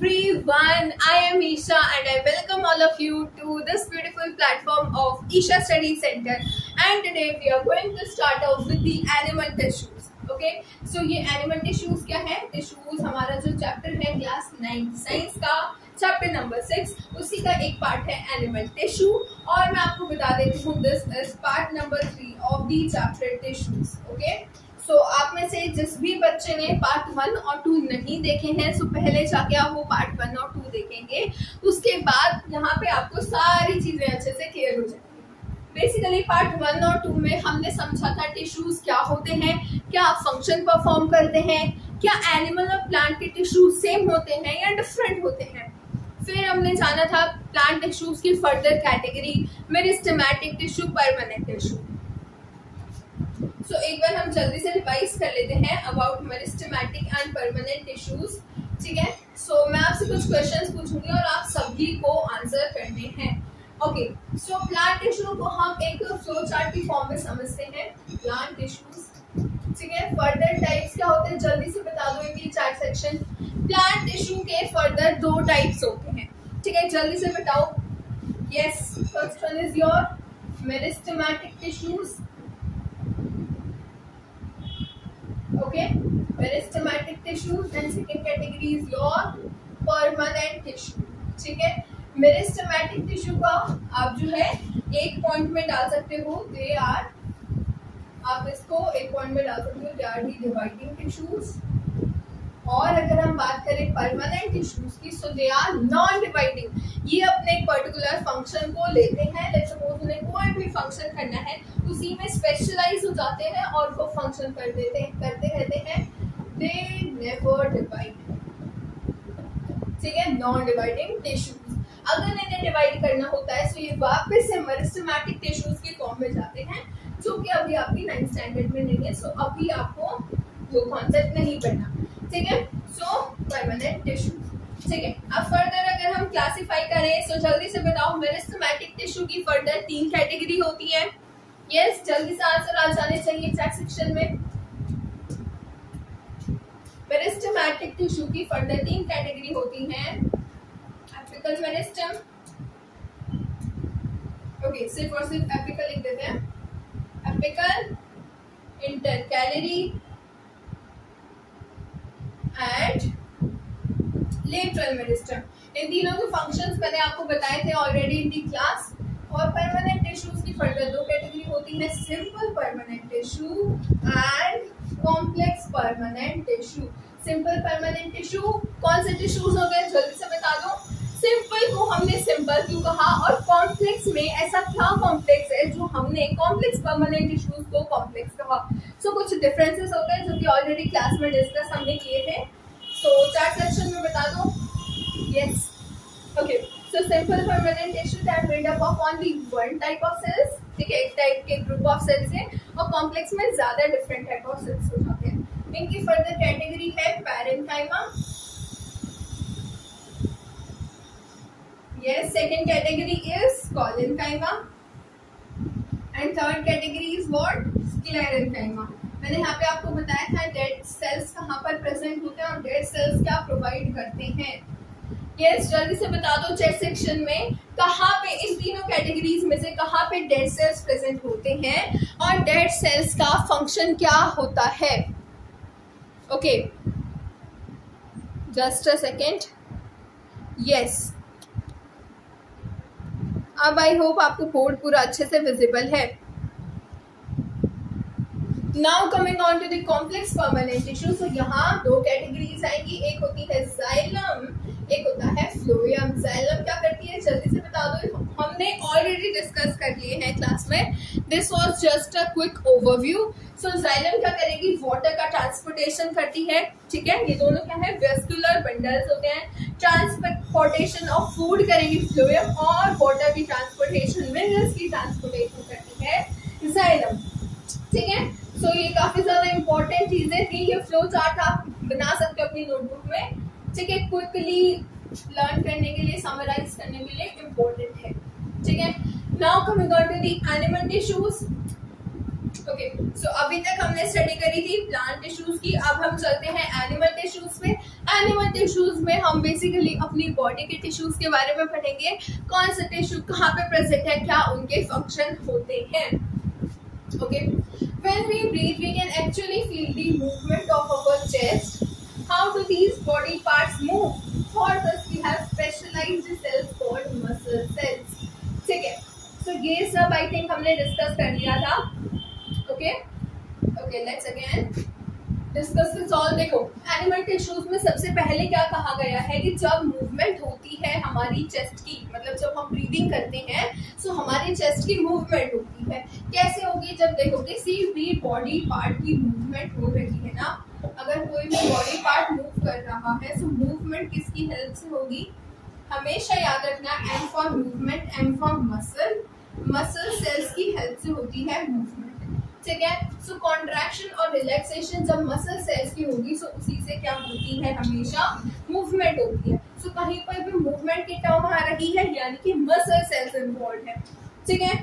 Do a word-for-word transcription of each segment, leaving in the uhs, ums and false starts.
everyone, I am Isha and I welcome all of you to this beautiful platform of Isha Study Center. And today we are going to start off with the animal tissues. Okay, so ये animal tissues क्या है? Tissues हमारा जो chapter है class ninth science का chapter number six, उसी का एक पार्ट है एनिमल टिश्यू। और मैं आपको बता देती हूँ this is part number three of the chapter tissues. Okay, so आप में से जिस भी बच्चे ने पार्ट वन और टू नहीं देखे हैं, सो पहले जाके आप वो पार्ट वन और टू देखेंगे, उसके बाद यहाँ पे आपको सारी चीजें अच्छे से क्लियर हो जाएंगी। बेसिकली पार्ट वन और टू में हमने समझा था टिश्यूज क्या होते हैं, क्या फंक्शन परफॉर्म करते हैं, क्या एनिमल और प्लांट के टिश्यूज सेम होते हैं या डिफरेंट होते हैं। फिर हमने जाना था प्लांट टिश्यूज की further category, meristematic tissue, permanent tissue. So एक बार हम जल्दी से रिवाइज कर लेते हैं about meristematic and permanent tissues. ठीक है, सो so, मैं आपसे कुछ क्वेश्चंस पूछूंगी और आप सभी को आंसर करने हैं। ओके, सो प्लांट टिश्यू को हम एक फ्लो चार्ट की फॉर्म में समझते हैं, प्लांट टिश्यूज। ठीक है, फर्दर टाइप्स क्या होते हैं जल्दी से बता दो इनकी चार सेक्शन। प्लांट टिश्यू के फर्दर दो टाइप्स होते हैं। ठीक है, जल्दी से बताओ। Yes, first one is your meristematic tissues. Okay, meristematic tissues and second category is your permanent tissue. ठीक है, मेरिस्टेमेटिक टिश्यू का आप जो है एक पॉइंट में डाल सकते हो, दे आर, आप इसको एक पॉइंट में डाल सकते हो, they are the dividing tissues. और अगर हम बात करें परमानेंट टिश्यूज की, so they are non dividing. ये अपने एक पर्टिकुलर फंक्शन को लेते हैं, लेट्स सपोज उन्हें कोई भी फंक्शन करना है, उसी में स्पेशलाइज हो जाते हैं और वो फंक्शन कर देते हैं करते रहते हैं। They never divide. ठीक है, नॉन डिवाइडिंग टिश्यूज। अगर इन्हें डिवाइड करना होता है, तो ये वापस से मेरिस्टेमेटिक टिश्यूज की फॉर्म में जाते हैं, जो कि अभी आपकी नाइन्थ स्टैंडर्ड में नहीं है। सो अभी आपको वो कॉन्सेप्ट नहीं पढ़ना। ठीक है, सो परमानेंट टिश्यू। ठीक है, अब फर्दर अगर हम क्लासिफाई करें, सो जल्दी से बताओ मेरिस्टेमेटिक टिश्यू की फर्दर तीन कैटेगरी होती है। यस yes, जल्दी से आंसर आ जाने चाहिए चैट सेक्शन में। मेरिस्टेमेटिक टिश्यू की फर्दर तीन कैटेगरी होती हैं। एपिकल मेरिस्टम, ओके, सिर्फ और सिर्फ एपिकल लिख देते हैं। Apical, intercalary and lateral meristem. इन तीनों के फंक्शंस मैंने आपको बताए थे ऑलरेडी इन दी क्लास। और परमानेंट टिश्यूज की फर्दर दो कैटेगरी होती है, simple permanent tissue and complex permanent tissue. Simple permanent tissue कौन से टिश्यूज हो गए जल्दी से बता दो। सिंपल को हमने सिंपल क्यों कहा, और कॉम्प्लेक्स में ऐसा क्या कॉम्प्लेक्स है जो हमने कॉम्प्लेक्स परमानेंट टिश्यूज को कॉम्प्लेक्स कहा। सो so, कुछ डिफरेंसेस होते हैं जो कि ऑलरेडी क्लास में डिस्कस हमने किए थे। सो चार्ट सेक्शन में बता दो। Yes, okay, so simple permanent tissue that made up of only one type of cells. ठीक है, एक टाइप के ग्रुप ऑफ सेल्स है, और कॉम्प्लेक्स में ज्यादा डिफरेंट टाइप ऑफ सेल्स हो जाते हैं। इनकी फर्दर कैटेगरी है parenchyma. Yes, second category is collenchyma and third category is what? Sclerenchyma। मैंने यहाँ पे आपको बताया था डेड सेल्स कहाँ पर प्रेजेंट होते हैं और डेड सेल्स क्या प्रोवाइड करते हैं। यस, जल्दी से बता दो चैट सेक्शन में कहाँ पे इस तीनों कैटेगरीज में से कहाँ पे डेड सेल्स प्रेजेंट होते हैं और डेड सेल्स का फंक्शन क्या होता है। Okay, just a second. Yes, अब आई होप आपको बोर्ड पूरा अच्छे से विजिबल है। Now coming on to the complex permanent tissue. So यहाँ दो कैटेगरीज आएंगी, एक होती है जाइलम, एक होता है फ्लोएम। जाइलम क्या करती है जल्दी से बता दो, हमने ऑलरेडी डिस्कस कर लिए हैं क्लास में। This was just a quick overview. So xylem क्या करेगी, वाटर का ट्रांसपोर्टेशन करती है। ठीक है, ये दोनों क्या है, वेस्कुलर बंडल्स होते हैं। ट्रांसपोर्टेशन ऑफ फूड करेगी फ्लोएम, और वाटर की ट्रांसपोर्टेशन, मिनरल्स की ट्रांसपोर्टेशन करती है जाइलम। ठीक है, सो so, ये काफी ज्यादा इंपॉर्टेंट चीजें थी। ये फ्लो चार्ट आप बना सकते हो अपनी नोटबुक में। ठीक है, क्विकली लर्न करने के लिए, समराइज करने के लिए इम्पोर्टेंट है। ठीक है, now coming on to the animal tissues. Okay, so अभी तक हमने स्टडी करी थी प्लांट टिश्यूज की, अब हम चलते हैं एनिमल टिश्यूज पे। एनिमल टिश्यूज में हम बेसिकली अपनी बॉडी के टिश्यूज के बारे में पढ़ेंगे, कौन सा टिश्यू कहाँ पे प्रेजेंट है, क्या उनके फंक्शन होते हैं। Okay, when we breathe we can actually feel the movement of our chest. How do these body parts move? For this we have specialised cells called muscle cells. ठीक है, so ये सब I think हमने discuss कर लिया था। Okay okay, let's again discuss this all. देखो, animal tissues में सबसे पहले क्या कहा गया है कि जब मूवमेंट होती है हमारी चेस्ट की, मतलब जब हम ब्रीदिंग करते हैं सो हमारी चेस्ट की मूवमेंट होती है। कैसे होगी? जब देखो किसी भी बॉडी पार्ट की मूवमेंट हो रही है ना, अगर कोई भी बॉडी पार्ट मूव कर रहा है सो मूवमेंट किसकी हेल्प से होगी? हमेशा याद रखना, M for movement, M for muscle, muscle cells की हेल्प से होती है मूवमेंट। ठीक है, सो कॉन्ट्रैक्शन और रिलैक्सेशन जब मसल सेल्स की होगी सो उसी से क्या होती है? हमेशा मूवमेंट होती है। सो so, कहीं पर भी मूवमेंट की टर्म आ रही है यानी कि मसल सेल्स इन्वॉल्व है। ठीक है,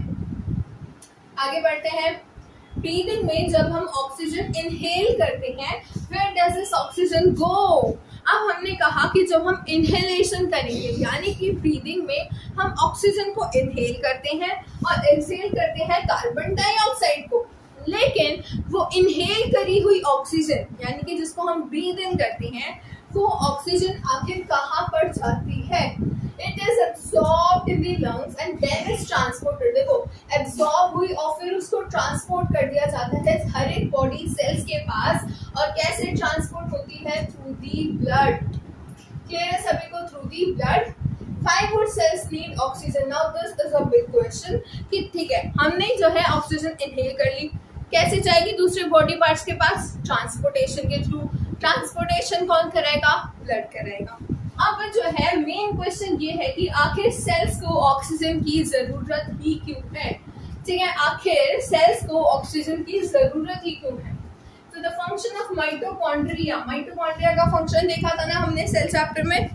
आगे बढ़ते हैं। ब्रीदिंग में जब हम ऑक्सीजन इनहेल करते हैं, where does this oxygen go? अब हमने कहा कि जब हम इनहेलेशन करेंगे यानी कि ब्रीदिंग में हम ऑक्सीजन को इनहेल करते हैं और एक्सहेल करते हैं कार्बन डाइऑक्साइड को, लेकिन वो इनहेल करी हुई ऑक्सीजन यानी कि जिसको हम ब्रीद इन करते हैं वो ऑक्सीजन आखिर कहाँ पर जाती है? It is absorbed in the lungs and then is transported. देखो, एब्सॉर्ब हुई और फिर उसको ट्रांसपोर्ट कर दिया जाता है हर एक बॉडी सेल्स के पास। और कैसे ट्रांसपोर्ट होती है? Through the blood. क्लियर है सभी को? Through the blood. Fibre cells need oxygen. Now this is a big question कि ठीक है, हमने जो है ऑक्सीजन इनहेल कर ली, कैसे जाएगी दूसरे बॉडी पार्ट्स के पास? ट्रांसपोर्टेशन के थ्रू। ट्रांसपोर्टेशन कौन करेगा? ब्लड करेगा। अब जो है मेन क्वेश्चन ये है कि आखिर सेल्स को ऑक्सीजन की जरूरत ही क्यों है? ठीक है, आखिर सेल्स को ऑक्सीजन की जरूरत ही क्यों है? तो the function of mitochondria, mitochondria का फंक्शन देखा था ना हमने सेल चैप्टर में।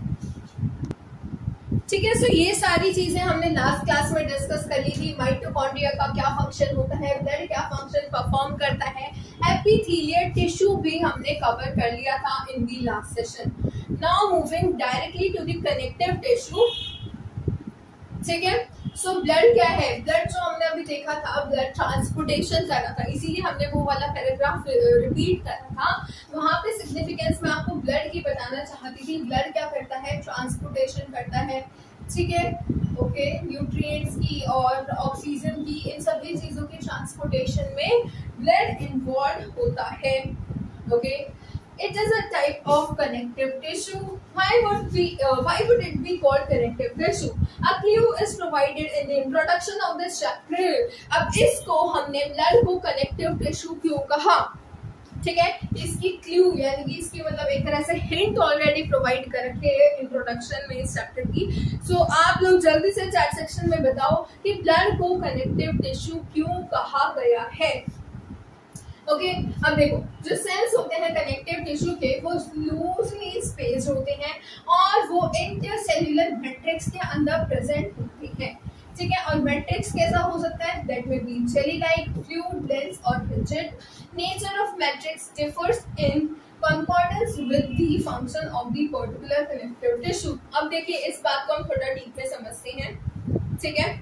ठीक है, सो ये सारी चीजें हमने लास्ट क्लास में डिस्कस कर ली थी। माइटोकॉन्ड्रिया का क्या फंक्शन होता है, ब्लड क्या फंक्शन परफॉर्म करता है, एपिथेलियल टिश्यू भी हमने कवर कर लिया था in the last session. Now moving directly to the connective tissue. ठीक है, सो ब्लड क्या है? ब्लड जो हमने अभी देखा था, ब्लड ट्रांसपोर्टेशन कर रहा था, इसीलिए हमने वो वाला पैराग्राफ रिपीट करा था। वहां पे सिग्निफिकेंस में आपको ब्लड की बताना चाहती थी। ब्लड क्या करता है? ट्रांसपोर्टेशन करता है। ठीक है, ओके, न्यूट्रिएंट्स की और ऑक्सीजन की, इन सभी चीजों की ट्रांसपोर्टेशन में ब्लड इन्वॉल्व होता है। Okay, it is a type of connective tissue. Why would we uh, why would it be called connective tissue? A clue is provided in the introduction of this chapter. अब इसको हमने blood को connective tissue क्यों कहा? ठीक है, इसकी clue यानी कि इसकी मतलब एक तरह से हिंट ऑलरेडी प्रोवाइड कर रखे हैं इंट्रोडक्शन में इस चैप्टर की। सो so, आप लोग जल्दी से चैट सेक्शन में बताओ कि ब्लड को कनेक्टिव टिश्यू क्यों कहा गया है। ओके okay, अब देखो, जो सेल्स होते हैं कनेक्टिव टिश्यू के वो लूजली स्पेस होते हैं और वो इंटरसेल्युलर मैट्रिक्स के अंदर प्रेजेंट होते हैं। ठीक है, और मैट्रिक्स कैसा हो सकता है? दैट में be jelly like, fluid, dense और rigid. Nature of matrix differs in concordance with the function of the particular connective tissue. अब देखिए, इस बात को हम थोड़ा डीप में समझते हैं। ठीक है,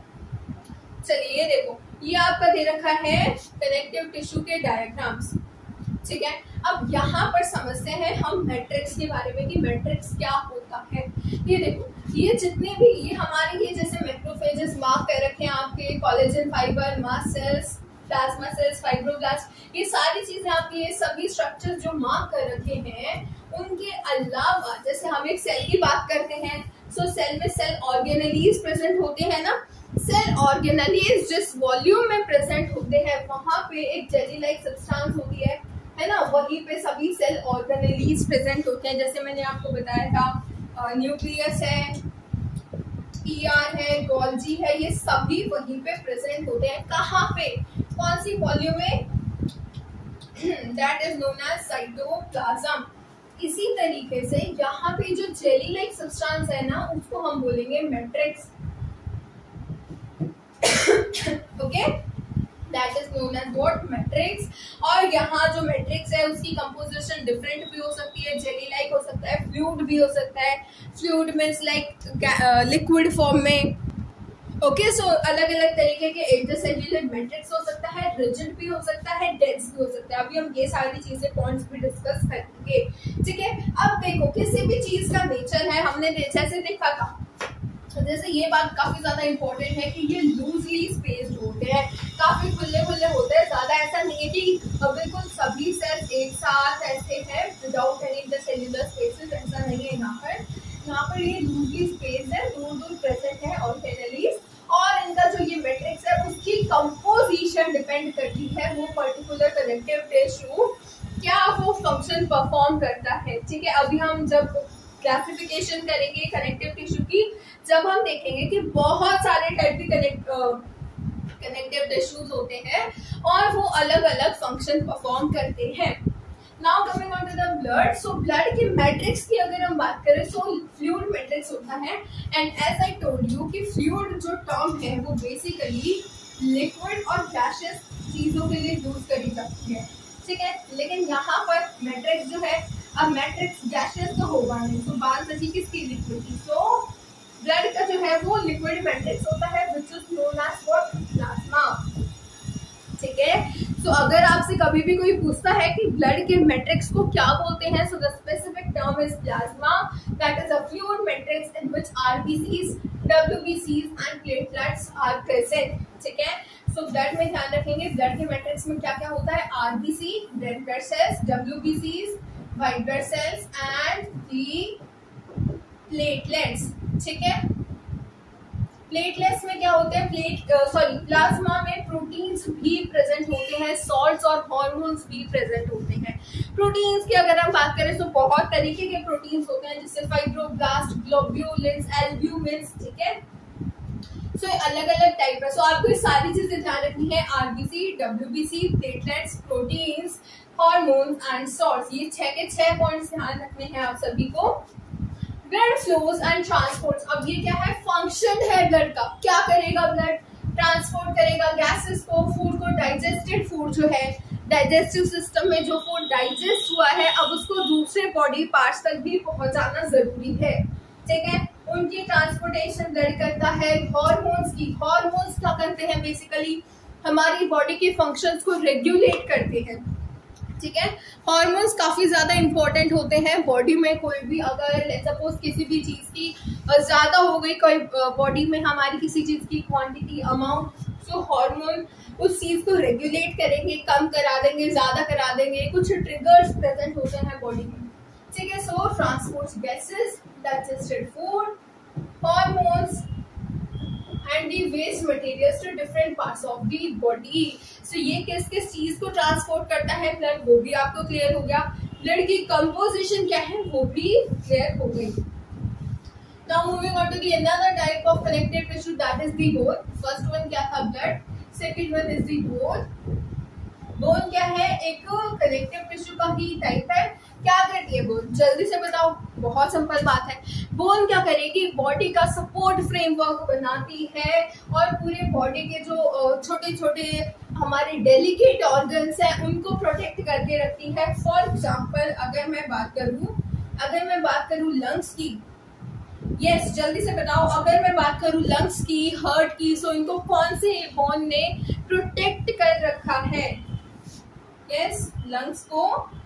चलिए ये देखो, ये आपका दे रखा है कनेक्टिव टिश्यू के डायग्राम्स। ठीक है, अब यहाँ पर समझते हैं हम मैट्रिक्स के बारे में कि मैट्रिक्स क्या होता है। ये देखो, ये जितने भी ये हमारे ये जैसे मैक्रोफेजेस मार्क कर रखे हैं आपके, collagen fibre, mast cells, plasma cells, fibroblast, ये सारी चीजें आपके ये सभी स्ट्रक्चर जो मार्क कर रखे हैं, उनके अलावा जैसे हम एक सेल की बात करते हैं, सो सेल में सेल ऑर्गेनेलीज प्रेजेंट होते हैं ना। सेल ऑर्गेनेलीज जिस वॉल्यूम में प्रेजेंट होते हैं वहां पे एक जेली लाइक सब्सटेंस होती है, है ना, वहीं पे सभी सेल ऑर्गेनेलीज प्रेजेंट होते हैं। जैसे मैंने आपको बताया था, न्यूक्लियस है, ईआर है, गोल्जी है, ये सभी वहीं पे प्रेजेंट होते हैं। कहाँ पे? कौन सी वॉल्यूम में? That is known as cytoplasm. इसी तरीके से यहाँ पे जो जेली लाइक सब्सटेंस है ना, उसको हम बोलेंगे matrix. Okay, that is known as what, matrix. और यहाँ जो मैट्रिक्स है उसकी कंपोजिशन डिफरेंट भी हो सकती है, जेली लाइक हो सकता है, फ्लूइड भी हो सकता है। Fluid means like liquid form में। ओके, सो अलग अलग तरीके के इंटरसेल्युलर मैट्रिक्स हो सकता है, रिजिड भी हो सकता है, डेंस भी हो सकता है। अभी हम ये सारी चीजें पॉइंट्स भी डिस्कस करेंगे, ठीक है। अब देखो किसी भी चीज का नेचर है, हमने जैसे देखा था, जैसे ये बात काफी ज्यादा इंपॉर्टेंट है कि ये लूजली स्पेस्ड होते हैं, काफी खुले खुले होते हैं, ज्यादा ऐसा नहीं है कि बिल्कुल सभी सेल्स एक साथ ऐसे हैं विदाउट एनी इंटरसेल्युलर स्पेसेस, ऐसा नहीं है। यहाँ पर यहाँ पर ये लूजली स्पेस है, दूर दूर प्रेजेंट है ऑर्गेनेलीज, और इनका जो ये मैट्रिक्स है उसकी कंपोजिशन डिपेंड करती है वो पर्टिकुलर कनेक्टिव टिश्यू क्या वो फंक्शन परफॉर्म करता है, ठीक है। अभी हम जब क्लासिफिकेशन करेंगे कनेक्टिव टिश्यू की, जब हम देखेंगे कि बहुत सारे टाइप के कनेक्ट कनेक्टिव टिश्यूज होते हैं और वो अलग अलग फंक्शन परफॉर्म करते हैं। Now coming on to the blood, so blood के मैट्रिक्स की अगर हम बात करें सो फ्लूइड मैट्रिक्स होता है, and as I told you कि फ्लूइड जो टर्म है वो बेसिकली लिक्विड और गैसियस चीजों के लिए यूज करी जाती है, ठीक है। लेकिन यहाँ पर मैट्रिक्स जो है, अब मैट्रिक्स गैसियस तो होगा नहीं, तो बात बची किसकी, लिक्विड की। सो ब्लड का जो है वो लिक्विड मैट्रिक्स होता है which is known as what, plasma, ठीक है। सो अगर आपसे कभी भी कोई पूछता है कि ब्लड के मैट्रिक्स को क्या बोलते हैं, so the specific term is plasma, that is a fluid matrix in which RBCs, डब्ल्यूबीसीज एंड प्लेटलेट्स आर प्रेजेंट, ठीक है। सो ब्लड में ध्यान रखेंगे, ब्लड के मैट्रिक्स में क्या क्या होता है, आरबीसी, रेड ब्लड सेल्स, डब्ल्यूबीसीज, white blood cells and the platelets, ठीक है। प्लेटलेट्स में क्या होते हैं, प्लेट सॉरी प्लाज्मा में प्रोटीन्स भी प्रेजेंट होते हैं, सॉल्ट्स और हार्मोन्स भी प्रेजेंट होते हैं। प्रोटीन्स की अगर हम बात करें तो बहुत तरीके के प्रोटीन्स होते हैं, जैसे फाइब्रोब्लास्ट, ग्लोब्यूलिन्स, एल्ब्यूमिन्स, ठीक है। सो so, अलग अलग टाइप है। सो so, आपको ये सारी चीजें ध्यान रखनी है, RBC, WBC, platelets, proteins, hormones and salts, ये छह के छह पॉइंट्स ध्यान रखने हैं आप सभी को। ब्लड फ्लोज एंड ट्रांसपोर्ट, अब ये क्या है, फंक्शन है ब्लड का, क्या करेगा ब्लड, ट्रांसपोर्ट करेगा गैसेस को, फूड को, डाइजेस्टेड फूड जो है, डाइजेस्टिव सिस्टम में जो फूड डाइजेस्ट हुआ है अब उसको दूसरे बॉडी पार्ट्स तक भी पहुंचाना जरूरी है, ठीक है। उनकी ट्रांसपोर्टेशन ब्लड करता है। हार्मोन्स की, हार्मोन्स क्या करते हैं, बेसिकली हमारी बॉडी के फंक्शंस को रेगुलेट करते हैं, ठीक है। हार्मोन्स काफी ज्यादा इंपॉर्टेंट होते हैं बॉडी में, कोई भी अगर सपोज किसी भी चीज की ज्यादा हो गई, कोई बॉडी में हमारी किसी चीज की क्वांटिटी, अमाउंट, सो हार्मोन उस चीज को रेगुलेट करेंगे, कम करा देंगे, ज्यादा करा देंगे, कुछ ट्रिगर्स प्रेजेंट होते हैं बॉडी में, ठीक है। So transport gases, digested food, hormones and the waste materials to different parts of the body. So ये किस किस चीज को ट्रांसपोर्ट करता है ब्लड, वो भी आपको क्लियर हो गया। ब्लड की कंपोजिशन क्या है वो भी क्लियर हो गई। Now moving on to the another type of connective tissue, that is the bone. First one क्या था, blood, second one is the bone. Bone क्या है, एक कनेक्टिव टिश्यू का ही टाइप है। क्या करती है बोन, जल्दी से बताओ, बहुत सिंपल बात है। बोन क्या करेगी, बॉडी का सपोर्ट फ्रेमवर्क बनाती है और पूरे बॉडी के जो छोटे छोटे हमारे डेलिकेट ऑर्गन्स हैं उनको प्रोटेक्ट करके रखती है। फॉर एग्जाम्पल अगर मैं बात करूं अगर मैं बात करूं लंग्स की, यस yes, जल्दी से बताओ, अगर मैं बात करूं लंग्स की, हार्ट की, सो इनको कौन से बोन ने प्रोटेक्ट कर रखा है, यस yes, लंग्स को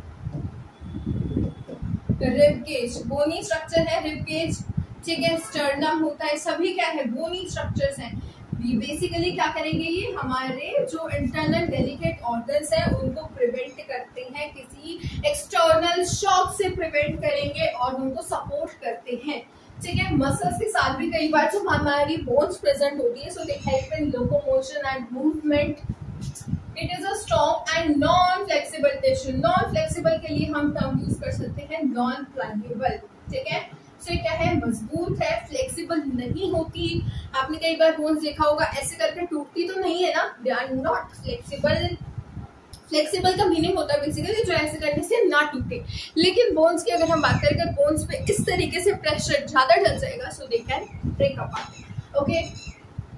रिब केज, बोनी स्ट्रक्चर है रिब केज, ठीक है। स्टर्नम होता है, सभी क्या है, बोनी स्ट्रक्चर्स हैं। ये बेसिकली क्या करेंगे, ये हमारे जो इंटरनल डेलिकेट ऑर्गन्स हैं उनको प्रिवेंट करते हैं, किसी एक्सटर्नल शॉक से प्रिवेंट करेंगे और उनको सपोर्ट करते हैं, ठीक है। मसल्स के साथ भी कई बार जो हमारी बोन्स प्रेजेंट होती है, so they help in locomotion and movement. It is a strong and non flexible tissue. Non flexible के लिए हम टर्म यूज कर सकते हैं नॉन प्लायेबल, ठीक है। सो क्या है, मजबूत है, फ्लेक्सिबल नहीं होती। आपने कई बार बोन्स देखा होगा ऐसे करके टूटती तो नहीं है ना, they are not flexible. Flexible का मीनिंग होता है बेसिकली जो ऐसे करने से ना टूटे। लेकिन बोन्स की अगर हम बात करें, अगर बोन्स पे इस तरीके से प्रेशर ज्यादा डल जाएगा, so they can break apart, okay.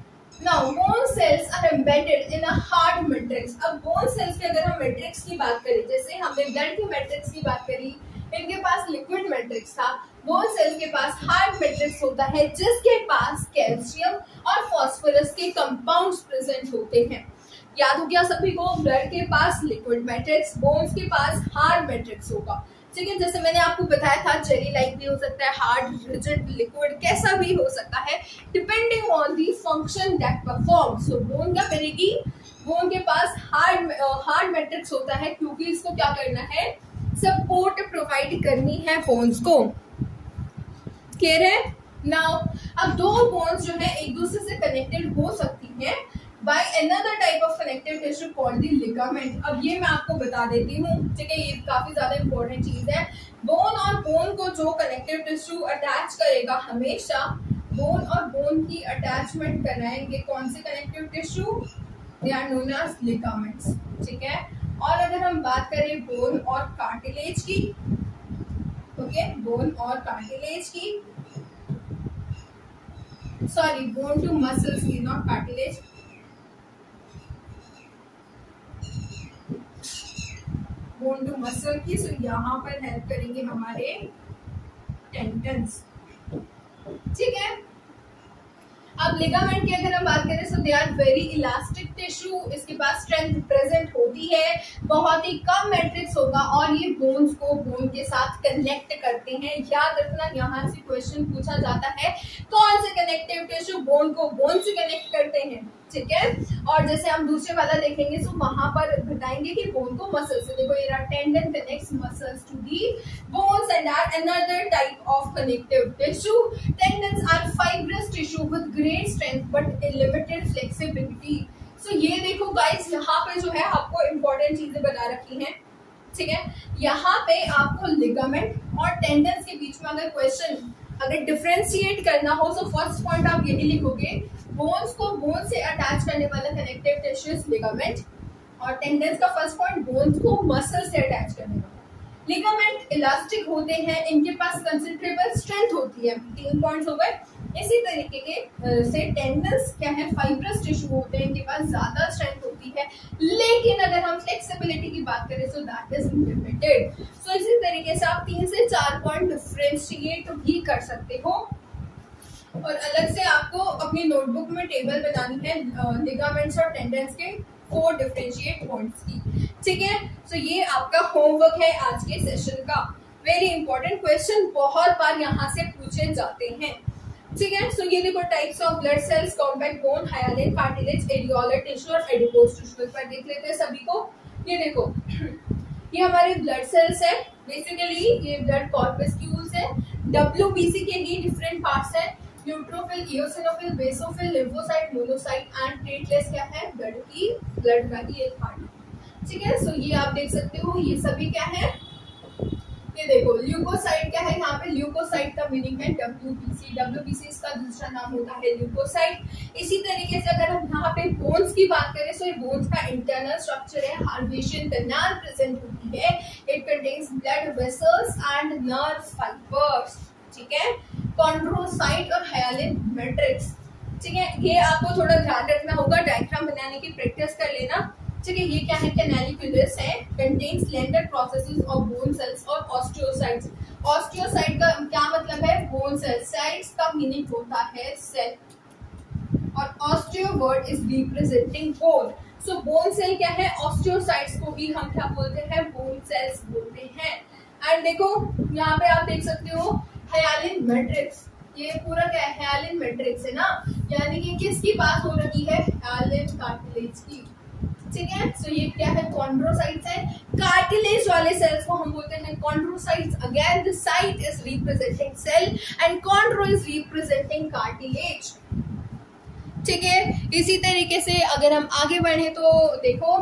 Now bone cells are embedded in a hard matrix. अब बोन सेल्स के अगर हम मैट्रिक्स की बात करें, जैसे हमने ब्लड के मैट्रिक्स की बात करी, इनके पास लिक्विड मैट्रिक्स था, बोन सेल के पास हार्ड मैट्रिक्स होता है जिसके पास कैल्शियम और फास्फोरस के कंपाउंड्स प्रेजेंट होते हैं। याद हो गया सभी को, ब्लड के पास लिक्विड मैट्रिक्स, बोन्स के पास हार्ड मैट्रिक्स होगा। ठीक है, जैसे मैंने आपको बताया था जेली लाइक भी हो सकता है, हार्ड, रिजिड, लिक्विड, कैसा भी हो सकता है depending on the function that perform. So bone क्या करेगी, बोन के पास हार्ड हार्ड मैट्रिक्स होता है क्योंकि इसको क्या करना है, सपोर्ट प्रोवाइड करनी है बोन्स को। क्लियर है? नाउ अब दो बोन्स जो है एक दूसरे से कनेक्टेड हो सकती हैं by another type of connective tissue called the ligament। अब ये मैं आपको बता देती हूँ, ठीक है, ये काफी ज्यादा इंपॉर्टेंट चीज है। बोन और बोन को जो कनेक्टिव टिश्यू अटैच करेगा, हमेशा बोन और बोन की अटैचमेंट कराएंगे कौन से connective tissue, they are known as ligaments. ठीक है, और अगर हम बात करें बोन और कार्टिलेज की, ओके, बोन और कार्टिलेज की, सॉरी बोन टू मसल्स की, not cartilage, bone to muscle की। सो यहाँ पर हेल्प करेंगे हमारे टेंडन्स। ठीक है, अब लिगामेंट की अगर हम बात करें, so they are very elastic tissue, इसके पास स्ट्रेंथ प्रेजेंट होती है, बहुत ही कम मैट्रिक्स होगा और ये बोन्स को बोन के साथ कनेक्ट करते हैं। याद रखना, यहाँ से क्वेश्चन पूछा जाता है कौन से कनेक्टिव टिश्यू बोन को बोन से कनेक्ट करते हैं। ठीक है, और जैसे हम दूसरे वाला देखेंगे तो वहां पर बताएंगे कि बोन को मसल से, देखो ये tendon connects muscles to the bones and are another type of connective tissue. Tendons are fibrous tissue with great strength but limited flexibility. So ये देखो गाइस, यहाँ पे जो है आपको इंपॉर्टेंट चीजें बता रखी हैं। ठीक है, यहाँ पे आपको लिगामेंट और टेंडन्स के बीच में अगर क्वेश्चन अगर डिफरेंशिएट करना हो तो फर्स्ट पॉइंट आप यही लिखोगे, बोन्स को बोन से अटैच करने वाला कनेक्टिव टिश्यू लिगामेंट, और टेंडन्स का फर्स्ट पॉइंट बोन्स को मसल से अटैच करने वाला। लिगामेंट इलास्टिक होते हैं, इनके पास कंसिडरेबल स्ट्रेंथ होती है, तीन पॉइंट्स हो गए। इसी तरीके के से टेंडन्स क्या है, फाइब्रस टिश्यू होते हैं, इनके पास ज्यादा स्ट्रेंथ होती है, लेकिन अगर हम फ्लेक्सिबिलिटी की बात करें so that is limited. So इसी तरीके से आप तीन से चार पॉइंट डिफरेंशिएट भी कर सकते हो, और अलग से आपको अपनी नोटबुक में टेबल बनानी है लिगामेंट्स और टेंडन्स के फोर डिफरेंशिएट पॉइंट्स की। ठीक है, सो ये आपका होमवर्क है आज के सेशन का। वेरी इंपॉर्टेंट क्वेश्चन बहुत बार यहाँ से पूछे जाते हैं। ठीक है, सो ये देखो types of blood cells, compact bone, hyaline, cartilage, areolar tissue और एडिपोज टिश्यू पर देख लेते हैं सभी को। ये देखो ये हमारे ब्लड सेल्स है, बेसिकली ये ब्लड कॉर्पस्क्यूल्स है। डब्ल्यूबीसी के लिए डिफरेंट पार्ट्स है, neutrophil, eosinophil, basophil, lymphocyte, monocyte and platelets क्या है, ब्लड की ब्लड का ही एक पार्ट है। ठीक है, सो ये आप देख सकते हो, ये सभी क्या है, ये देखो ल्यूकोसाइट क्या है, यहाँ पे ल्यूकोसाइट का मीनिंग है डब्ल्यूबीसी, डब्ल्यूबीसी इसका दूसरा नाम होता है ल्यूकोसाइट। इसी तरीके से अगर हम यहाँ पे बोन्स की बात करें, सो ये बोन्स का इंटरनल स्ट्रक्चर है, हार्वेशियन कैनाल प्रेजेंट होती है, it contains blood vessels and nerve fibres. ठीक है, कॉन्ड्रोसाइट और हाइलाइन मैट्रिक्स। ठीक है, ये आपको थोड़ा ध्यान रखना होगा, डायग्राम बनाने की प्रैक्टिस कर लेना। ठीक है, ये क्या है, कैनालिकुलस है, contains slender processes of bone cells और ऑस्टियोसाइट्स। ऑस्टियोसाइट का क्या मतलब है, बोन सेल, साइट्स का मीनिंग होता है सेल, और osteo word is representing bone. So bone cell क्या है, ऑस्टियोसाइट्स को भी हम क्या बोलते हैं, बोन सेल्स बोलते हैं। एंड देखो यहाँ पे आप देख सकते हो हाइलाइन मैट्रिक्स, ये पूरा क्या है, हाइलाइन मैट्रिक्स है ना, यानी कि किसकी बात हो रही है, हाइलाइन कार्टिलेज की। ठीक है, सो ये क्या है, कॉन्ड्रोसाइट्स है। कार्टिलेज वाले सेल्स को हम बोलते हैं chondrocytes. Again the cyte is representing cell and chondro is representing cartilage. ठीक है, इसी तरीके से अगर हम आगे बढ़े तो देखो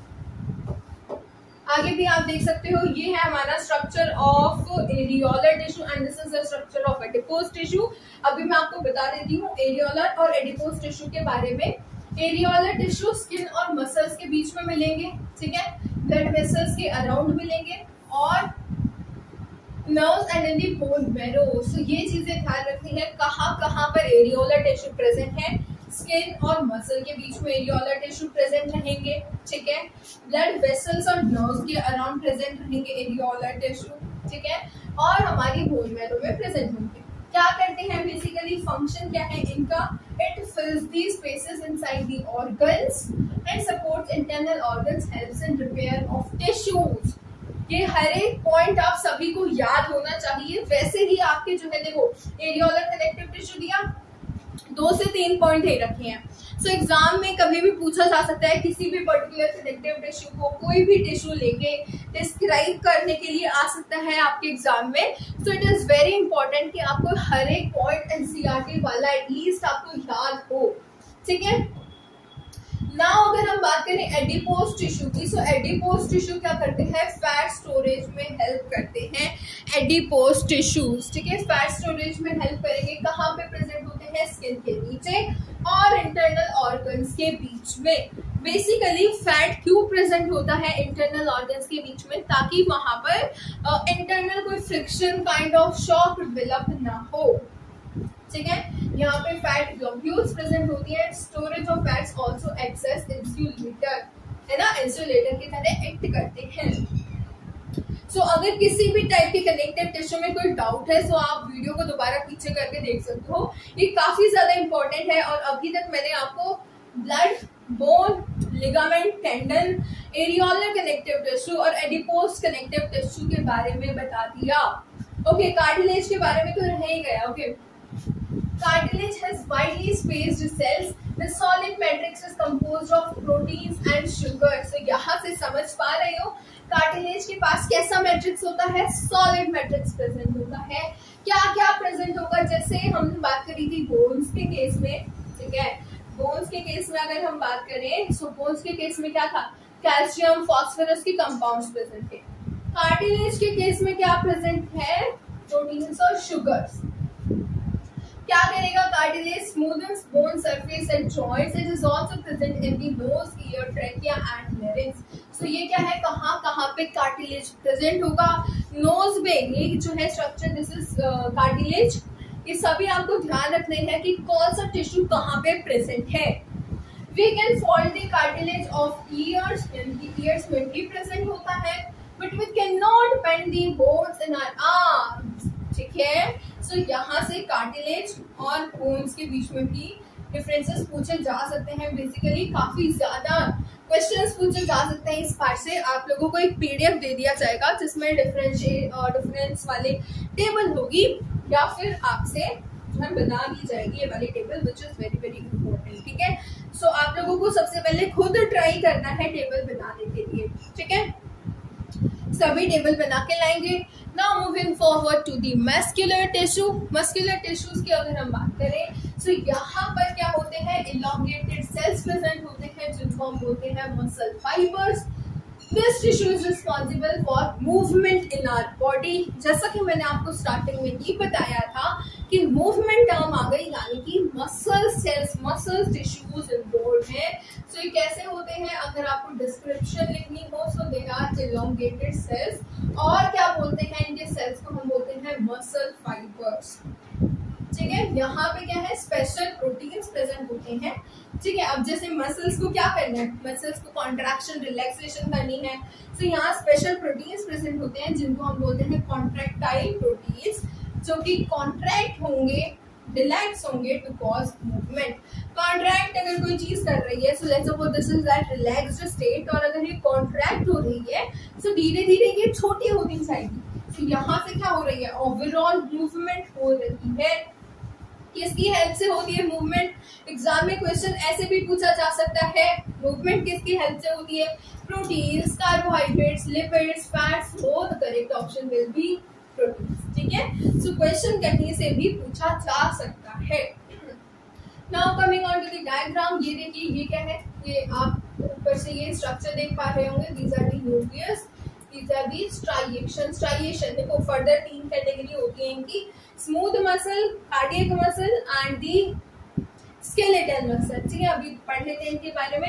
आगे भी आप देख सकते हो, ये है हमारा structure of areolar tissue and this is the structure of adipose tissue. अभी मैं आपको बता देती हूँ एरियोलर और एडिपोज टिश्यू के बारे में। एरियोलर टिश्यू स्किन और मसल्स के बीच में मिलेंगे, ठीक है, ब्लड वेसल्स के अराउंड मिलेंगे और nerves and in the bone marrow. So ये चीजें ध्यान रखनी है, कहाँ कहाँ पर एरियोलर टिश्यू प्रेजेंट है। स्किन और मसल के बीच में एरियोलर टिश्यू प्रेजेंट रहेंगे, ठीक है। ब्लड वेसल्स और नर्व्स के अराउंड प्रेजेंट रहेंगे एरियोलर टिश्यू, ठीक है। और हमारी बोन मैरो में प्रेजेंट होंगे। क्या करते हैं बेसिकली, फंक्शन क्या है इनका, it fills the spaces inside the organs and supports internal organs, helps in repair of tissues. ये हर एक पॉइंट आप सभी को याद होना चाहिए। वैसे ही आपके जो है देखो एरियोलर कनेक्टिव टिश्यू दिया, दो से तीन पॉइंट दे रखे हैं। सो so, एग्जाम में कभी भी पूछा जा सकता है किसी भी पर्टिकुलर कनेक्टिव टिश्यू को, कोई भी टिश्यू लेके डिस्क्राइब करने के लिए आ सकता है आपके एग्जाम में। So it is very important कि आपको हर एक पॉइंट एनसीईआरटी वाला एटलीस्ट आपको याद हो, ठीक है। नाउ अगर हम बात करें एडिपोज टिश्यू की, सो एडिपोज टिश्यू क्या करते हैं, फैट स्टोरेज में हेल्प करते हैं एडिपोज टिश्यूज, ठीक है। फैट स्टोरेज में हेल्प करेंगे, कहाँ पे प्रेजेंट होते हैं, स्किन के नीचे और इंटरनल ऑर्गन्स के बीच में। बेसिकली फैट क्यों प्रेजेंट होता है इंटरनल ऑर्गन्स के बीच में, ताकि वहां पर इंटरनल कोई friction kind of shock develop ना हो, ठीक है। यहाँ पे फैट ग्लोब्यूल्स प्रेजेंट होती है। Storage of fats also acts as insulator, है ना, इंसुलेटर की तरह एक्ट करते हैं। सो so, अगर किसी भी टाइप के कनेक्टिव टिश्यू में कोई डाउट है, तो so आप वीडियो को दोबारा पीछे करके देख सकते हो। ये काफी ज्यादा इंपॉर्टेंट है और अभी तक मैंने आपको blood, bone, ligament, tendon, areolar connective tissue और एडिपोज कनेक्टिव टिश्यू के बारे में बता दिया। ओके, कार्टिलेज के बारे में तो रह ही गया। Okay, cartilage has widely spaced cells. The solid matrix is composed of proteins and sugar. So यहाँ से समझ पा रहे हो कार्टिलेज के पास कैसा मैट्रिक्स होता है, सॉलिड मैट्रिक्स प्रेजेंट होता है। क्या क्या प्रेजेंट होगा, जैसे हमने बात करी थी बोन्स के केस में, ठीक है। बोन्स के केस में अगर हम बात करें, सो बोन्स के केस में क्या था, कैल्शियम, फास्फोरस के कंपाउंड्स प्रेजेंट थे। कार्टिलेज के केस में क्या प्रेजेंट है, प्रोटीन्स और शुगर्स। क्या करेगा cartilage, smoothens bone surface and joints. It is also present in the nose, ear, trachea and larynx. So ये क्या है, कहाँ कहाँ पे कार्टिलेज प्रेजेंट होगा, नोज में ये जो है स्ट्रक्चर, दिस इज कार्टिलेज। ये सभी आपको ध्यान रखने हैं कि कौन सा टिश्यू कहाँ पे प्रेजेंट है। We can fold the cartilage of ears, ears में भी प्रेजेंट होता है, but we can not bend the bones in our arms, ठीक है। सो so, यहाँ से कार्टिलेज और बोन्स के बीच में भी डिफरेंसेस पूछे जा सकते हैं। बेसिकली काफी ज्यादा क्वेश्चंस पूछे जा सकते हैं इस पार्ट से। आप लोगों को एक पीडीएफ दे दिया जाएगा जिसमें डिफरेंशिएट और डिफरेंस वाले टेबल होगी, या फिर आपसे जो है बना दी जाएगी ये वाली table, which is very very important, ठीक है। सो so, आप लोगों को सबसे पहले खुद ट्राई करना है टेबल बनाने के लिए, ठीक है। सभी टेबल बना के लाएंगे। Now moving forward to the muscular tissue. Muscular tissues की अगर हम बात करें, सो so यहाँ पर क्या होते हैं, इलॉन्गेटेड सेल्स प्रेजेंट होते हैं जिनको हम बोलते हैं muscle fibres. This tissue is responsible for movement in our body. जैसा कि मैंने आपको स्टार्टिंग में ये बताया था कि मूवमेंट टर्म आ गई, यानी कि muscle cells, muscle tissues involve है। सो ये कैसे होते हैं, अगर आपको डिस्क्रिप्शन लिखनी हो, so they are elongated cells. और क्या बोलते हैं इनके सेल्स को, हम बोलते हैं मसल फाइबर्स, ठीक है। यहाँ पे क्या है, स्पेशल प्रोटीन्स प्रेजेंट होते हैं, ठीक है। अब जैसे मसल्स को क्या करना है, मसल्स को कॉन्ट्रैक्शन, रिलैक्सेशन करनी है, तो यहाँ स्पेशल प्रोटीन्स प्रेजेंट होते हैं जिनको हम बोलते हैं कॉन्ट्रैक्टाइल प्रोटीन्स, जो कि कॉन्ट्रैक्ट होंगे, रिलैक्स होंगे टू कॉज मूवमेंट। कॉन्ट्रैक्ट अगर कोई चीज कर रही है, so let's suppose this is that relaxed state, और अगर ये कॉन्ट्रैक्ट हो रही है, सो धीरे धीरे ये छोटी होती जाएगी। तो यहाँ से क्या हो रही है, ओवरऑल मूवमेंट हो रही है। किसकी हेल्प से होती है मूवमेंट, एग्जाम में क्वेश्चन ऐसे भी पूछा जा सकता है, मूवमेंट किसकी हेल्प से होती है, proteins, carbohydrates, lipids, fats. So the correct option will be proteins, ठीक है। सो क्वेश्चन कहीं से भी पूछा जा सकता है। Now coming on to the diagram, ये देखिए ये क्या है, ये आप ऊपर से ये स्ट्रक्चर देख पा रहे होंगे, these are the nucleus, these are the striation. Striation देखो फर्दर तीन कैटेगरी होती है इनकी, smooth muscle, cardiac muscle and the skeletal muscle, ठीक है। अभी पढ़ लेते हैं इनके बारे में।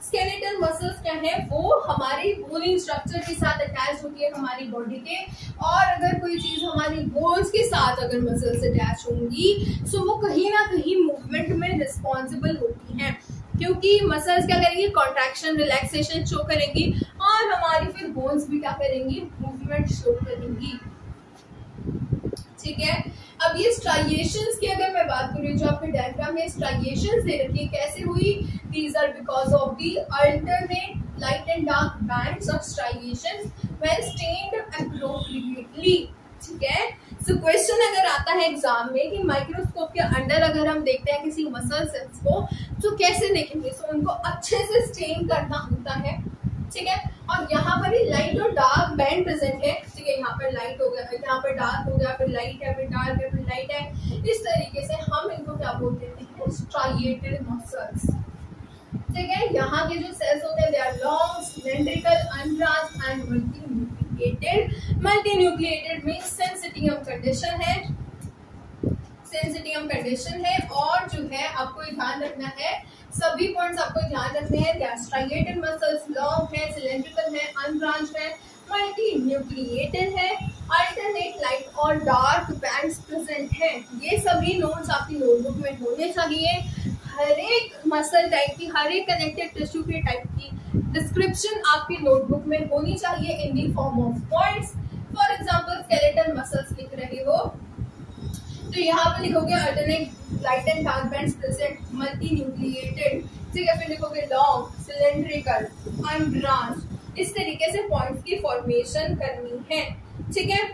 स्केलेटल मसल्स क्या है, वो हमारी बोनिंग स्ट्रक्चर के साथ अटैच होती है हमारी बॉडी के, और अगर कोई चीज हमारी बोन्स के साथ अगर मसल्स अटैच होंगी तो वो कहीं ना कहीं मूवमेंट में रिस्पॉन्सिबल होती हैं, क्योंकि मसल्स क्या करेंगी, कॉन्ट्रैक्शन रिलैक्सेशन शो करेंगी, और हमारी फिर बोन्स भी क्या करेंगी, मूवमेंट शो करेंगी। ठीक है, अब ये स्ट्राइएशंस की अगर मैं बात करूँ, जो आपके डायग्राम में स्ट्राइएशंस दे रखी है, कैसे हुई, these are because of the alternate light and dark bands of striations when stained appropriately. ठीक है, सो क्वेश्चन अगर आता है एग्जाम में कि माइक्रोस्कोप के अंडर अगर हम देखते हैं किसी मसल सेल्स को तो कैसे देखेंगे, सो so, उनको अच्छे से स्टेन करना होता है। ठीक है, और यहाँ पर ही लाइट और डार्क बैंड प्रेजेंट है। ठीक है, यहाँ पर लाइट हो गया, यहाँ पर डार्क हो गया, फिर लाइट है, फिर डार्क है, फिर लाइट है, इस तरीके से हम इनको क्या बोलते हैं, स्ट्राइएटेड मसल्स। ठीक है, यहाँ के जो सेल्स होते हैं they are long, cylindrical, unbranched and multinucleated. Multinucleated means syncytium condition है, सेंसिटियम कंडीशन है, और जो है आपको ध्यान रखना है, सभी पॉइंट्स आपको ध्यान रखने हैं। स्ट्राइएटेड मसल्स लॉन्ग है, सिलेंड्रिकल है, अनब्रांच्ड है, मल्टीन्यूक्लिएटेड है, अल्टरनेट लाइट और डार्क बैंड्स प्रेजेंट है। ये सभी नोट्स आपकी नोटबुक में होने चाहिए। हर एक मसल टाइप की, हर एक कनेक्टेड टिश्यू के टाइप की डिस्क्रिप्शन आपकी नोटबुक में होनी चाहिए in the form of points. For example skeletal muscles लिख रहे हो तो यहाँ पे लिखोगे alternate light and dark bands present, multinucleated. ठीक है, फिर लिखोगे लॉन्ग, सिलेंड्रिकल, अनब्रांच्ड। इस तरीके से पॉइंट्स की फॉर्मेशन करनी है। ठीक है,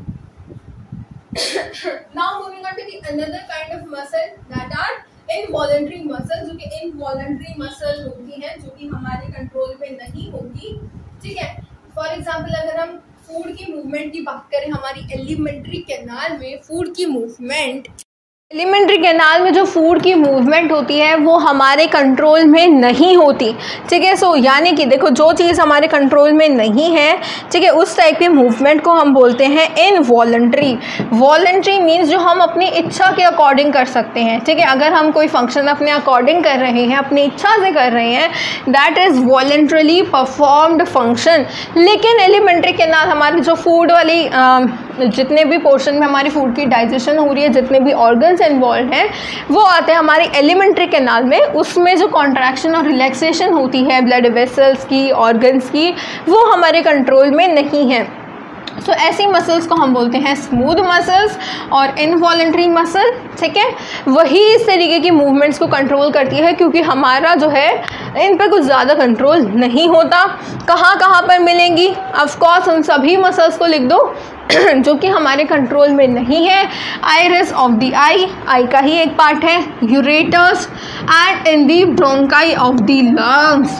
now moving on to the another kind of muscle that are involuntary muscle, जो कि इनवॉलंटरी मसल होती है, जो कि हमारे कंट्रोल में नहीं होगी। ठीक है, फॉर एग्जाम्पल अगर हम फूड की मूवमेंट की बात करें, हमारी एलिमेंट्री कैनाल में फूड की मूवमेंट एलिमेंट्री कैनाल में जो फूड की मूवमेंट होती है वो हमारे कंट्रोल में नहीं होती। ठीक है, सो यानी कि देखो जो चीज़ हमारे कंट्रोल में नहीं है, ठीक है, उस टाइप के मूवमेंट को हम बोलते हैं इनवॉलंटरी। वॉलंटरी मीन्स जो हम अपनी इच्छा के अकॉर्डिंग कर सकते हैं। ठीक है, अगर हम कोई फंक्शन अपने अकॉर्डिंग कर रहे हैं, अपनी इच्छा से कर रहे हैं, that is voluntarily performed function. लेकिन एलिमेंट्री कैनाल हमारी जो फूड वाली आ, जितने भी पोर्शन में हमारी फूड की डाइजेशन हो रही है, जितने भी ऑर्गन्स इन्वॉल्व हैं, वो आते हैं हमारी एलिमेंट्री कैनाल में। उसमें जो कॉन्ट्रैक्शन और रिलैक्सेशन होती है ब्लड वेसल्स की, ऑर्गन्स की, वो हमारे कंट्रोल में नहीं है। तो ऐसी मसल्स को हम बोलते हैं स्मूथ मसल्स और इनवॉलंटरी मसल। ठीक है, वही इस तरीके की मूवमेंट्स को कंट्रोल करती है, क्योंकि हमारा जो है इन पर कुछ ज़्यादा कंट्रोल नहीं होता। कहाँ कहाँ पर मिलेंगी, ऑफ कोर्स उन सभी मसल्स को लिख दो जो कि हमारे कंट्रोल में नहीं है। Iris of the eye, eye का ही एक पार्ट है, ureters, and in the bronchi of the lungs.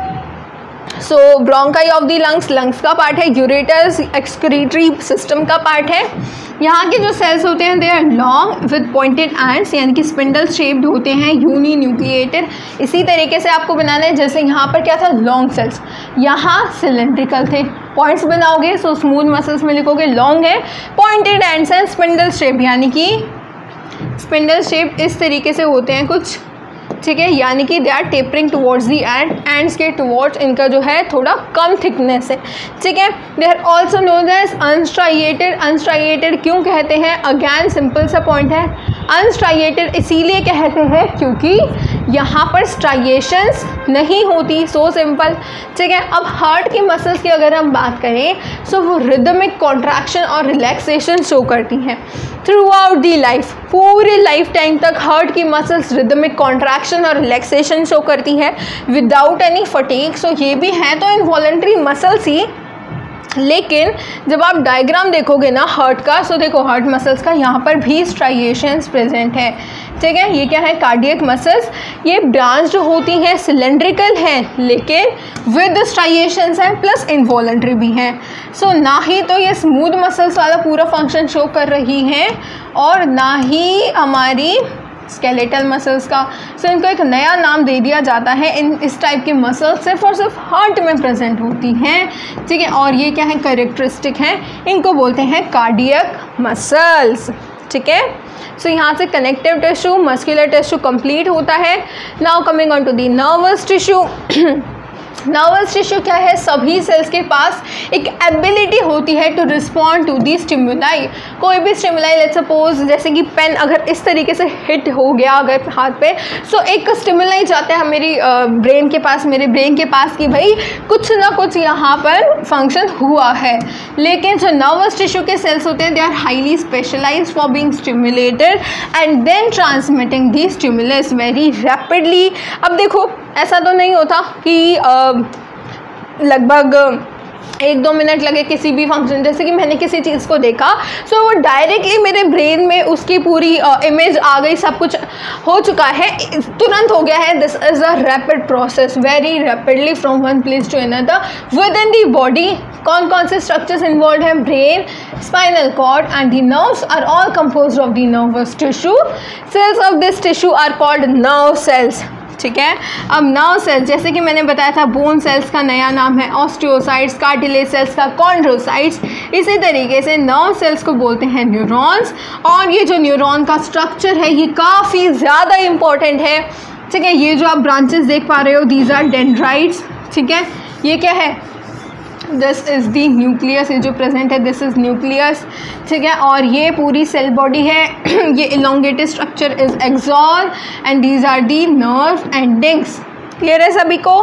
So bronchi of the lungs lungs का पार्ट है, यूरेटस एक्सक्रीटरी सिस्टम का पार्ट है। यहाँ के जो सेल्स होते हैं they are long with pointed ends, यानी कि स्पिंडल शेप्ड होते हैं, यूनी न्यूक्लिएटेड। इसी तरीके से आपको बनाना है, जैसे यहाँ पर क्या था, लॉन्ग सेल्स, यहाँ सिलेंड्रिकल थे। पॉइंट्स बनाओगे सो स्मूथ मसल्स में लिखोगे लॉन्ग है, पॉइंटेड एंड्स हैं, स्पिंडल शेप, यानी कि स्पिंडल शेप इस तरीके से होते हैं कुछ। ठीक है, यानी कि they are tapering towards the end, ends के टुवर्ड्स इनका जो है थोड़ा कम थिकनेस है। ठीक है, they are also known as unstriated. Unstriated क्यों कहते हैं, अगैन सिंपल सा पॉइंट है, अनस्ट्राइएटेड इसीलिए कहते हैं क्योंकि यहाँ पर स्ट्राइएशंस नहीं होती, सो सिंपल। ठीक है, अब हार्ट की मसल्स की अगर हम बात करें सो वो रिदमिक कॉन्ट्रैक्शन और रिलैक्सेशन शो करती हैं थ्रू आउट दी लाइफ। पूरे लाइफ टाइम तक हार्ट की मसल्स रिदमिक कॉन्ट्रैक्शन और रिलैक्सेशन शो करती है विदाउट एनी फटीग। सो ये भी हैं तो इनवॉलंटरी मसल्स ही, लेकिन जब आप डायग्राम देखोगे ना हार्ट का, सो देखो हार्ट मसल्स का यहाँ पर भी स्ट्राइएशंस प्रेजेंट है। ठीक है, ये क्या है, कार्डियक मसल्स। ये ब्रांच जो होती हैं सिलेंड्रिकल हैं, लेकिन विद स्ट्राइएशंस हैं, प्लस इनवॉलंटरी भी हैं। सो so, ना ही तो ये स्मूथ मसल्स वाला पूरा फंक्शन शो कर रही हैं और ना ही हमारी स्केलेटल मसल्स का। सो so, इनको एक नया नाम दे दिया जाता है। इन इस टाइप की मसल्स सिर्फ और सिर्फ हार्ट में प्रेजेंट होती हैं। ठीक है, और ये क्या है, कैरेक्टरिस्टिक हैं, इनको बोलते हैं कार्डियक मसल्स। ठीक है। सो so, यहाँ से connective tissue, muscular tissue complete होता है। Now coming on to the nervous tissue. Nervous tissue क्या है, सभी सेल्स के पास एक एबिलिटी होती है to respond to the stimuli. कोई भी स्टिमुलाई, लेट्स सपोज जैसे कि पेन अगर इस तरीके से हिट हो गया अगर हाथ पे, सो एक स्टिमुलाई जाता है मेरी ब्रेन के पास, मेरे ब्रेन के पास कि भाई कुछ ना कुछ यहाँ पर फंक्शन हुआ है। लेकिन जो नर्वस टिश्यू के सेल्स होते हैं, they are highly specialised for being stimulated and then transmitting the stimulus very rapidly. अब देखो ऐसा तो नहीं होता कि लगभग एक दो मिनट लगे किसी भी फंक्शन, जैसे कि मैंने किसी चीज़ को देखा, सो so वो डायरेक्टली मेरे ब्रेन में उसकी पूरी इमेज uh, आ गई, सब कुछ हो चुका है, तुरंत हो गया है। This is a rapid process, very rapidly from one place to another within the body. कौन कौन से स्ट्रक्चर्स इन्वॉल्व हैं? Brain, spinal cord and the nerves are all composed of the nervous tissue. Cells of this tissue are called nerve cells, ठीक है। अब nerve cells, जैसे कि मैंने बताया था, बोन सेल्स का नया नाम है ऑस्टियोसाइट्स, कार्टिलेज सेल्स का कॉन्ड्रोसाइट्स। इसी तरीके से नर्व सेल्स को बोलते हैं न्यूरॉन्स। और ये जो न्यूरॉन का स्ट्रक्चर है ये काफ़ी ज़्यादा इम्पॉर्टेंट है, ठीक है। ये जो आप ब्रांचेस देख पा रहे हो, दीज आर डेंड्राइट्स, ठीक है। ये क्या है? दिस इज़ दी न्यूक्लियस, ये जो प्रेजेंट है दिस इज़ न्यूक्लियस, ठीक है। और ये पूरी सेल बॉडी है। ये elongated structure is axon and these are the nerve endings. Clear है सभी को?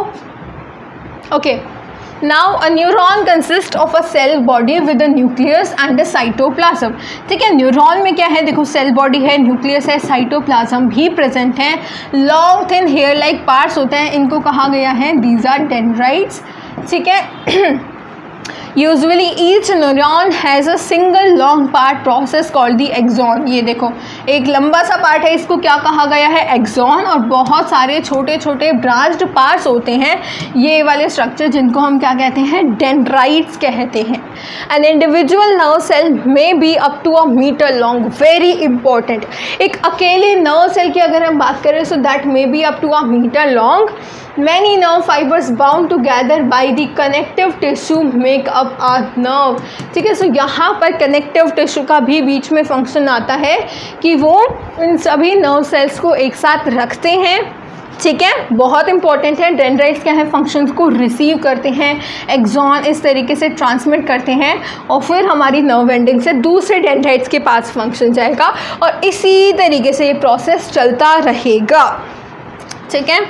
Okay, now a neuron consist of a cell body with a nucleus and a cytoplasm, ठीक है। न्यूरॉन में क्या है? देखो सेल बॉडी है, न्यूक्लियस है, साइटोप्लाज्म भी प्रेजेंट है। Long thin hair like parts होते हैं, इनको कहा गया है दीज आर डेंड्राइट्स, ठीक है। Usually each neuron has a single long part process called the axon. ये देखो एक लंबा सा पार्ट है, इसको क्या कहा गया है? एक्सॉन। और बहुत सारे छोटे छोटे ब्रांच्ड पार्ट्स होते हैं, ये वाले स्ट्रक्चर जिनको हम क्या कहते हैं? डेंड्राइट्स कहते हैं। एन इंडिविजुअल नर्व सेल में be up to a metre long, very important. एक अकेले नर्व सेल की अगर हम बात करें, so that may be up to a metre long. Many nerve fibers bound together by the connective tissue make up a nerve, ठीक है। सो यहाँ पर कनेक्टिव टिश्यू का भी बीच में फंक्शन आता है कि वो इन सभी नर्व सेल्स को एक साथ रखते हैं, ठीक है। बहुत इंपॉर्टेंट है। डेंड्राइट्स क्या है? फंक्शंस को रिसीव करते हैं, एक्सॉन इस तरीके से ट्रांसमिट करते हैं और फिर हमारी नर्व एंडिंग से दूसरे डेंड्राइट्स के पास फंक्शन जाएगा और इसी तरीके से ये प्रोसेस चलता रहेगा, ठीक है।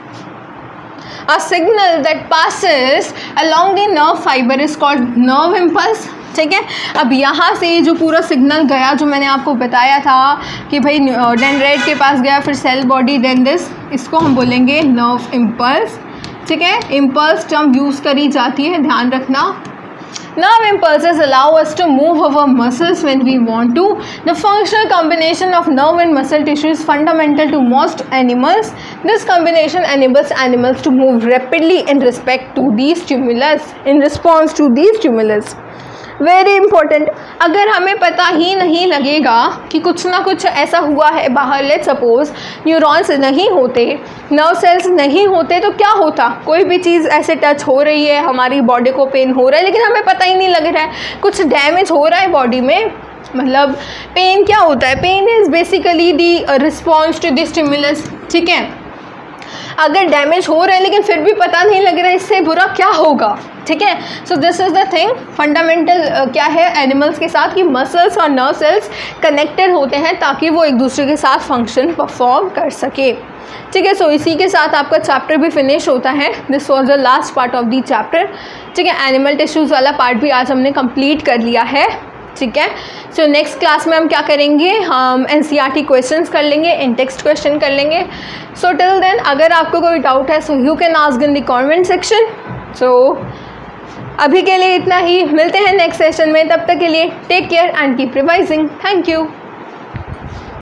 A signal that passes along the nerve fiber is called nerve impulse, ठीक है। अब यहाँ से जो पूरा सिग्नल गया, जो मैंने आपको बताया था कि भाई डेंड्राइट के पास गया, फिर सेल बॉडी, देन दिस, इसको हम बोलेंगे नर्व इम्पल्स, ठीक है। इम्पल्स टर्म यूज़ करी जाती है, ध्यान रखना। Nerve impulses allow us to move our muscles when we want to. The functional combination of nerve and muscle tissue is fundamental to most animals. This combination enables animals to move rapidly in respect to the stimulus, in response to the stimulus. Very important. अगर हमें पता ही नहीं लगेगा कि कुछ ना कुछ ऐसा हुआ है बाहर, लेट सपोज न्यूरॉन्स नहीं होते, नर्व सेल्स नहीं होते, तो क्या होता? कोई भी चीज़ ऐसे टच हो रही है, हमारी बॉडी को पेन हो रहा है, लेकिन हमें पता ही नहीं लग रहा है, कुछ डैमेज हो रहा है बॉडी में। मतलब पेन क्या होता है? Pain is basically the response to the stimulus, ठीक है। अगर डैमेज हो रहा है लेकिन फिर भी पता नहीं लग रहा है इससे बुरा क्या होगा, ठीक है। So this is the thing fundamental क्या है एनिमल्स के साथ, कि मसल्स और नर्व सेल्स कनेक्टेड होते हैं ताकि वो एक दूसरे के साथ फंक्शन परफॉर्म कर सके, ठीक है। सो इसी के साथ आपका चैप्टर भी फिनिश होता है। This was the last part of the chapter, ठीक है। एनिमल टिश्यूज़ वाला पार्ट भी आज हमने कंप्लीट कर लिया है, ठीक है। सो नेक्स्ट क्लास में हम क्या करेंगे? हम एनसीईआरटी क्वेश्चंस कर लेंगे, इन टेक्स्ट क्वेश्चन कर लेंगे। सो टिल देन अगर आपको कोई डाउट है, so you can ask in the comment section. So अभी के लिए इतना ही, मिलते हैं नेक्स्ट सेशन में, तब तक के लिए take care and keep revising. Thank you.